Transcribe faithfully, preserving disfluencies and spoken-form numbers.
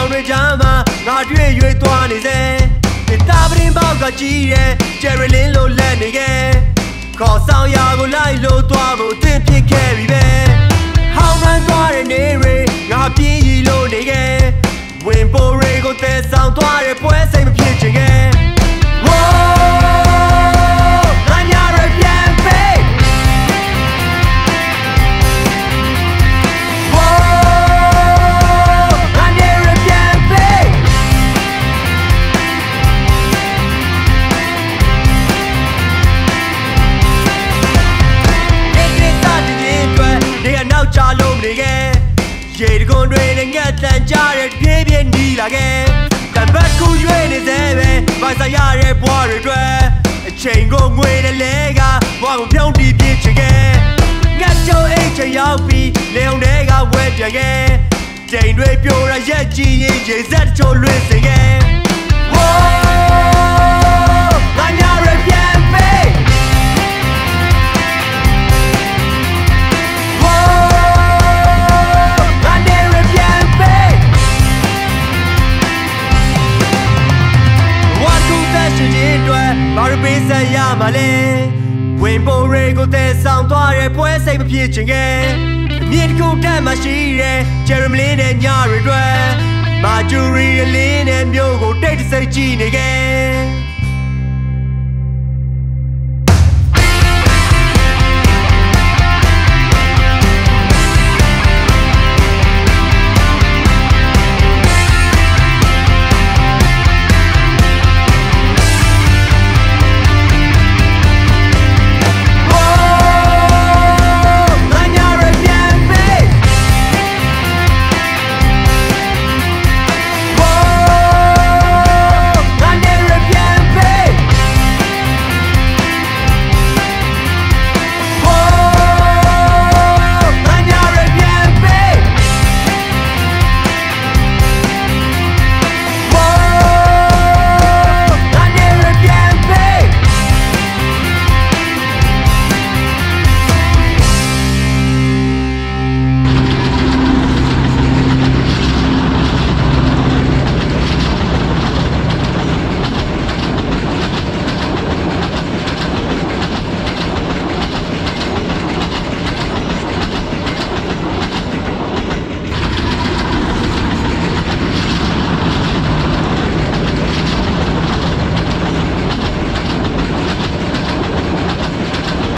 တွေကြားမှာငါတွေ့ရွေးသွားနေစေဒီတာပရင်ပေါက်ကကြီးရဲ့ဂျယ်ရီလင်းလိုလက်နေခဲ့ခေါ်ဆောင်ရာကိုလိုက်လို့သွားဖို့အသင့်ဖြစ်ခဲ့ပြီပဲဟောင်းရန်သွားတဲ့နေတွေငါပြင်းရီလို့နေခဲ့ဝင်ပိုတွေကိုသဲဆောင်သွားတဲ့ပွဲစိတ်မဖြစ်ချင်ခဲ့ရေတကွန်တွေနဲ့ငှက်တန်ကြတဲ့ပြေးပြေးနီးလာခဲ့တပတ်ကူရွေးနေသေးပဲမိုက်စားရတဲ့ဘွားတွေအတွက်အချိန်ကိုငွေနဲ့လဲကဘွားကိုဖြုံးတီးပြစ်ချင်ခဲ့ငှက်ကြုံအိတ်ချင်ရောက်ပြီးလေုံတွေကဝဲပြန်ခဲ့ချိန်တွေပြိုရရက်ကြည့်ရင်ရေစက်ချိုလွင့်စင်ခဲ့ဝိုးငါညရပြန်ပေးဘာရပေးစရမှာလဲဝင်ပိုတွေကိုသဲဆောင်သွားတဲ့ပွဲစိတ်မဖြစ်ချင်ခဲ့မြင့်ကူတက်မှရှိတဲ့ဂျယ်ရမလင်းနဲ့ညတွေအတွက်မာဂျူရီလင်းနဲ့မျိုးကိုတိတ်တဆိတ်ကြည့်နေခဲ့